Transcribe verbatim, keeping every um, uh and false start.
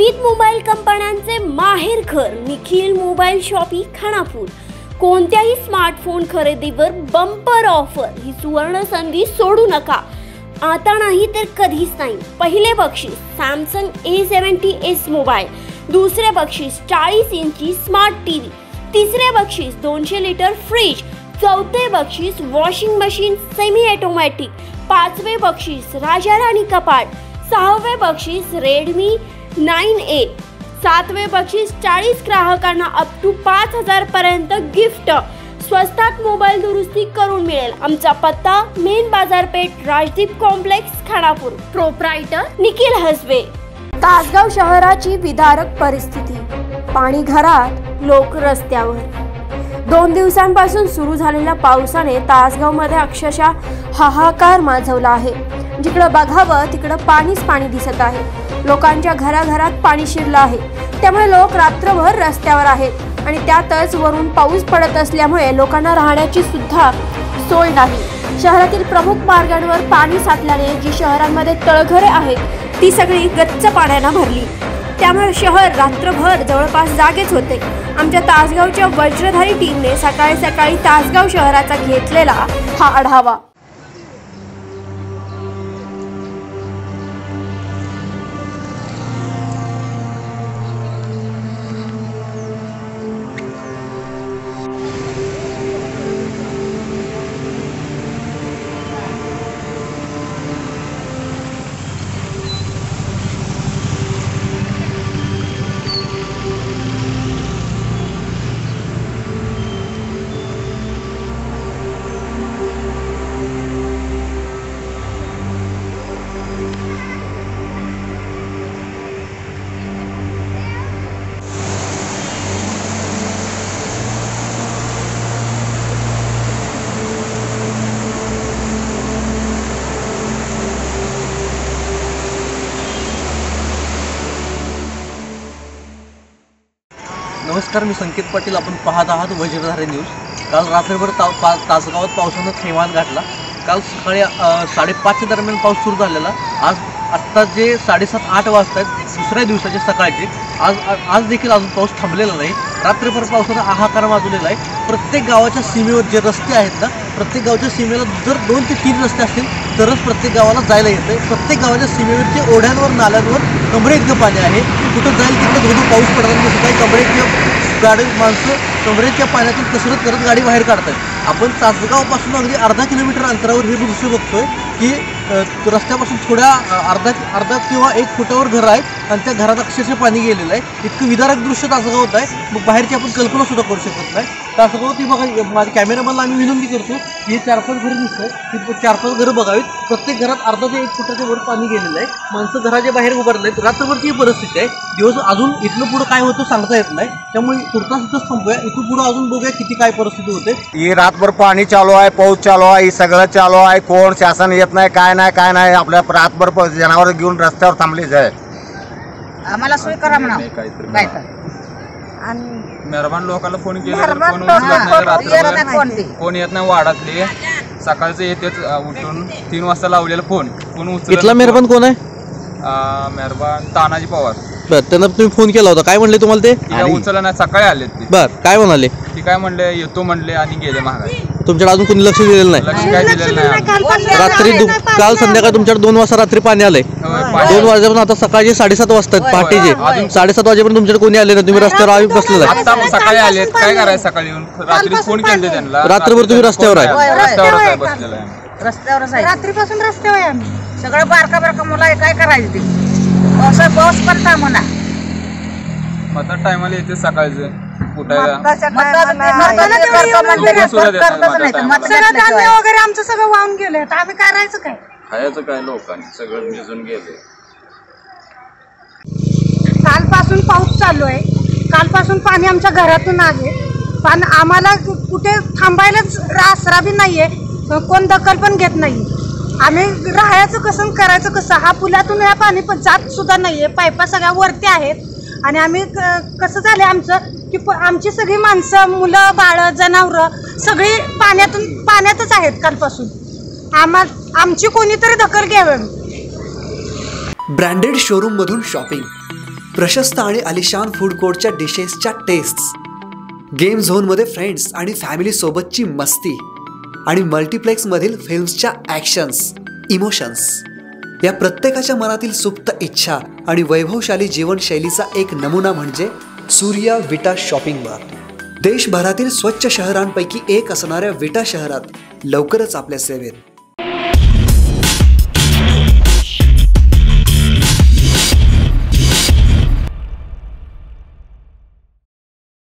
विविध मोबाईल कंपन्यांचे माहेरघर निखिल मोबाईल शॉपी खानापूर। कोणत्याही स्मार्टफोन खरेदीवर बंपर ऑफर ही सुवर्ण संधी सोडू नका। आता नाही तर कधीच नाही। पहिले बक्षीस Samsung A seventy S mobile, दुसरे बक्षीस चाळीस इंची स्मार्ट टीव्ही, तिसरे बक्षीस दोनशे लिटर फ्रीज, चौथे बक्षीस वॉशिंग मशीन सेमी ऑटोमॅटिक, पाचवे बक्षीस राजा राणी कपाट, सहावे बक्षीस रेडमी नाइन ए, सातवे बक्षीस चाळीस ग्राहकांना अप टू पाच हजार पर्यंत गिफ्ट। स्वस्तात मोबाईल दुरुस्ती करून मिळेल। आमचा पत्ता मेन बाजारपेठ राजदीप कॉम्प्लेक्स खानापूर। प्रोप्रायटर निखिल हसबे। तासगाव शहराची विदारक परिस्थिती, पाणी घरात, लोक रस्त्यावर। दोन दिवसांपासून सुरू झालेल्या पावसाने तासगावमध्ये अक्षरशः हाहाकार माजवला आहे। जिकडे बघावं तिकडे पाणीच पाणी दिसत आहे। लोकांच्या घराघरात पाणी शिरलं आहे, त्यामुळे लोक रात्रभर रस्त्यावर आहेत आणि त्यातच वरून पाऊस पडत असल्यामुळे लोकांना राहण्याची सुद्धा सोय नाही। शहरातील प्रमुख मार्गांवर पाणी साठल्याने जी शहरांमध्ये तळघरे आहेत ती सगळी गच्च पाण्याने भरली, त्यामुळे शहर रात्रभर जवळपास जागेच होते। आमच्या तासगावच्या वज्रधारी टीमने सकाळी सकाळी तासगाव शहराचा घेतलेला हा आढावा। नमस्कार, मी संकेत पाटील। आपण पाहत आहात वज्रधारी न्यूज। काल रात्रभर ता पा तासगावात पावसानं थैमान घातला। काल सकाळी साडेपाचच्या दरम्यान पाऊस सुरू झालेला। आज आत्ता जे साडेसात आठ वाजता आहेत दुसऱ्या दिवसाचे सकाळचे, आज आज देखील अजून पाऊस थांबलेला नाही। रात्रभर पावसानं हाहाकार माजवलेला आहे। प्रत्येक गावाच्या सीमेवर जे रस्ते आहेत ना, प्रत्येक गावाच्या सीमेला जर दोन ते तीन रस्ते असतील तरच प्रत्येक गावाला जायला येतं। प्रत्येक गावाच्या सीमेवरचे ओढ्यांवर नाल्यांवर कमरे इतकं पाणी आहे। कुठं जाईल तिकडे धोधो पाऊस पडताना दिसत आहे। कमरेच्या गाडी माणसं कमरेच्या पाण्यातून कसरत करत गाडी बाहेर काढतात। आपण तासगावपासून अगदी अर्धा किलोमीटर अंतरावर हे दृश्य बघतोय की रस्त्यापासून थोड्या अर्धा अर्धा किंवा एक फुटावर घर आहे आणि त्या घरात अक्षरशः पाणी गेलेलं आहे। इतकं विदारक दृश्य तासगावात आहे, मग बाहेरची आपण कल्पना सुद्धा करू शकत नाही। तासगावात बघा, माझ्या कॅमेरामॅनला आम्ही विनंती करतो की हे चार पाच घरं दिसत आहेत, ती चार पाच घरं बघावीत। प्रत्येक घरात अर्धा ते एक फुटाच्या वर पाणी गेलेलं आहे। माणसं घराच्या बाहेर उभारले आहेत। रात्रभरची ही परिस्थिती आहे। दिवस अजून इथनं पुढं काय होतं सांगता येत नाही, त्यामुळे तुर्तास इथंच थांबूया। इथून पुढं अजून बघूया किती काय परिस्थिती होते। ही रातभर पाणी चालू आहे, पाऊस चालू आहे, ही सगळं चालू आहे। कोण शासन येत नाही, काय नाही काय नाही। आपल्या रातभर जनावर घेऊन रस्त्यावर थांबलीच आहे। आम्हाला सोय करा म्हणा काय तर। आणि मेहरबान लोकांना फोन केला तर फोन उचलत नाही। रात्रभर फोन येत नाही। वाडातले सकाळचं येतेच उठून तीन वाजता लावलेला फोन फोन उचलत। इथला मेहरबान कोण आहे? मेहरबान तानाजी पवार। बर, त्यांना तुम्ही फोन केला होता, काय म्हणले तुम्हाला ते? उचलला नाही, सकाळी आले ते। बर, काय म्हणाले? ती काय म्हणले येतो म्हणले आणि गेले महागाई। तुमच्याकडे अजून कोणी लक्ष दिलेलं नाही? लक्ष काय दिलेलं नाही। रात्री काल संध्याकाळी तुमच्याकडे दोन वाजता रात्री पाणी आलंय। दोन वाजेपर्यंत आता सकाळचे साडेसात वाजता पहाटेचे साडेसात वाजेपर्यंत तुमच्याकडे कोणी आले नाही? तुम्ही रस्त्यावर आम्ही बसलेला आहे। आता सकाळी आले, काय करायचं सकाळी येऊन? रात्री फोन केले त्यांना। रात्रभर तुम्ही रस्त्यावर आहे? रस्त्यावरच आहे बसलेला आहे। रस्त्यावरच आहे, रात्रीपासून रस्त्यावर आहे आम्ही। सगळं बारका बारका मुलं आहे, काय करायचं ते? पावसा पाऊस पडता म्हणा आता टायमाला येते सकाळचं उठायला। वगैरे आमचं सगळं वाहून गेलंय, आता आम्ही करायचं काय? खायचं काय? लोकांनी सगळं भिजून गेले। कालपासून पाऊस चालू आहे, कालपासून पाणी आमच्या घरातून आले, पण आम्हाला कुठे थांबायलाच आसरा बी नाहीये, कोण दखल पण घेत नाही। आम्ही राहायचं कसं, करायचं कसं? हा पुलातून या पाणी पण जात सुद्धा नाहीये, पायपा सगळ्या वरती आहेत आणि आम्ही कसं झालं आमचं की आमची सगळी माणसं, मुलं बाळ, जनावरं सगळी पाण्यातून पाण्यातच आहेत कालपासून। आम्हा आमची कोणीतरी दखल घ्यावी। ब्रँडेड शोरूम मधून शॉपिंग, प्रशस्त आणि आलिशान फूड कोर्टच्या डिशेसच्या टेस्ट्स, गेम झोनमध्ये फ्रेंड्स आणि फॅमिली सोबतची मस्ती आणि मल्टिप्लेक्समधील फिल्म्सच्या ॲक्शन्स, इमोशन्स, या प्रत्येकाच्या मनातील सुप्त इच्छा आणि वैभवशाली जीवनशैलीचा एक नमुना म्हणजे सूर्या विटा शॉपिंग बार. देशभरातील स्वच्छ शहरांपैकी एक असणाऱ्या विटा शहरात लवकरच आपल्या सेवेत.